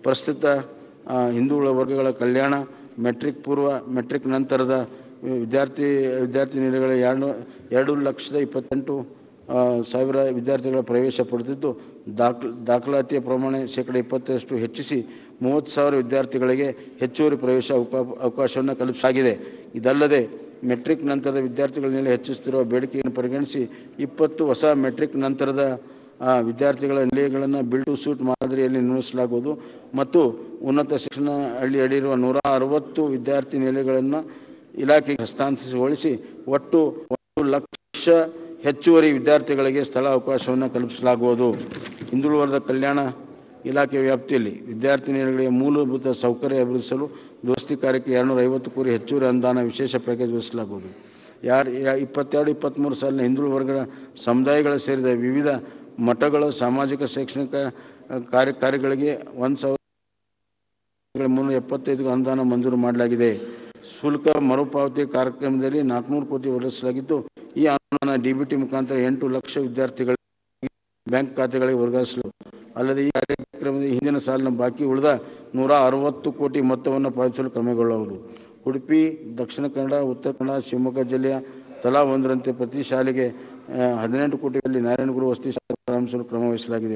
ಪ್ರಸ್ತುತ ಹಿಂದುಳಿದ ವರ್ಗಗಳ ಕಲ್ಯಾಣ, ಮೆಟ್ರಿಕ್ ಪೂರ್ವ, ಮೆಟ್ರಿಕ್ ನಂತರದ ವಿದ್ಯಾರ್ಥಿನಿಯರುಗಳ 2,28,000 ವಿದ್ಯಾರ್ಥಿಗಳ ಪ್ರವೇಶ ಪಡೆದಿದ್ದು, ದಾಖಲಾತಿಯ ಪ್ರಮಾಣ 20% ಹೆಚ್ಚಿಸಿ 30,000 ವಿದ್ಯಾರ್ಥಿಗಳಿಗೆ ಹೆಚ್ಚುವರಿ ಪ್ರವೇಶ ಅವಕಾಶವನ್ನು ಕಲ್ಪಿಸಲಾಗಿದೆ. ಇದಲ್ಲದೆ ಮೆಟ್ರಿಕ್ ನಂತರದ ವಿದ್ಯಾರ್ಥಿಗಳ ಮೇಲೆ ಹೆಚ್ಚಿಸುತ್ತಿರುವ ಬೇಡಿಕೆಯನ್ನು ಪರಿಗಣಿಸಿ 20 ಹೊಸ ಮೆಟ್ರಿಕ್ ನಂತರದ ವಿದ್ಯಾರ್ಥಿಗಳ ನಿಲಯಗಳನ್ನು ಬಿಲ್ಡ್ ಟು ಸೂಟ್ ಮಾದರಿಯಲ್ಲಿ ನಿರ್ಮಿಸಲಾಗುವುದು ಮತ್ತು ಉನ್ನತ ಶಿಕ್ಷಣ ಅಡಿಯಿರುವ 160 ವಿದ್ಯಾರ್ಥಿ ನಿಲಯಗಳನ್ನು ಇಲಾಖೆಗೆ ಹಸ್ತಾಂತರಿಸಿಗೊಳಿಸಿ ಒಟ್ಟು 1 ಲಕ್ಷ ಹೆಚ್ಚುವರಿ ವಿದ್ಯಾರ್ಥಿಗಳಿಗೆ ಸ್ಥಳ ಅವಕಾಶವನ್ನು ಕಲ್ಪಿಸಲಾಗುವುದು. ಹಿಂದುಳಿದ ಕಲ್ಯಾಣ ಇಲಾಖೆ ವ್ಯಾಪ್ತಿಯಲ್ಲಿ ವಿದ್ಯಾರ್ಥಿ ನಿಲಯಗಳಿಗೆ ಮೂಲಭೂತ ಸೌಕರ್ಯ ಅಭಿವೃದ್ಧಿಸಲು ದುರಸ್ತಿ ಕಾರ್ಯಕ್ಕೆ 250 ಕೋಟಿ ಹೆಚ್ಚುವರಿ ಅನುದಾನ ವಿಶೇಷ ಪ್ಯಾಕೇಜ್ ಘೋಷಿಸಲಾಗುವುದು. 22-23 ಸಾಲಿನ ಹಿಂದುಳಿದ ವರ್ಗಗಳ ಸಮುದಾಯಗಳ ಸೇರಿದ ವಿವಿಧ ಮಠಗಳ ಸಾಮಾಜಿಕ ಶೈಕ್ಷಣಿಕ ಕಾರ್ಯಗಳಿಗೆ 1,375 ಅನುದಾನ ಮಂಜೂರು ಮಾಡಲಾಗಿದೆ. ಶುಲ್ಕ ಮರುಪಾವತಿ ಕಾರ್ಯಕ್ರಮದಲ್ಲಿ 400 ಕೋಟಿ ಒದಗಿಸಲಾಗಿದ್ದು, ಈ ಅನುದಾನ ಡಿಬಿಟಿ ಮುಖಾಂತರ 8 ಲಕ್ಷ ವಿದ್ಯಾರ್ಥಿಗಳ ಬ್ಯಾಂಕ್ ಖಾತೆಗಳಿಗೆ ವರ್ಗಾಯಿಸಲು. ಅಲ್ಲದೆ ಈ ಕಾರ್ಯಕ್ರಮದ ಹಿಂದಿನ ಸಾಲಿನ ಬಾಕಿ ಉಳಿದ 160 ಕೋಟಿ ಮೊತ್ತವನ್ನು ಪಾವತಿಸಲು ಕ್ರಮಗೊಳ್ಳಲಾಗುವುದು. ಉಡುಪಿ, ದಕ್ಷಿಣ ಕನ್ನಡ, ಉತ್ತರ ಕನ್ನಡ, ಶಿವಮೊಗ್ಗ ಜಿಲ್ಲೆಯ ತಲಾ ಒಂದರಂತೆ ಪ್ರತಿ ಶಾಲೆಗೆ 18 ಕೋಟಿಯಲ್ಲಿ ನಾರಾಯಣಗುರು ವಸತಿ ಶಾಲೆ ಪ್ರಾರಂಭಿಸಲು ಕ್ರಮ ವಹಿಸಲಾಗಿದೆ.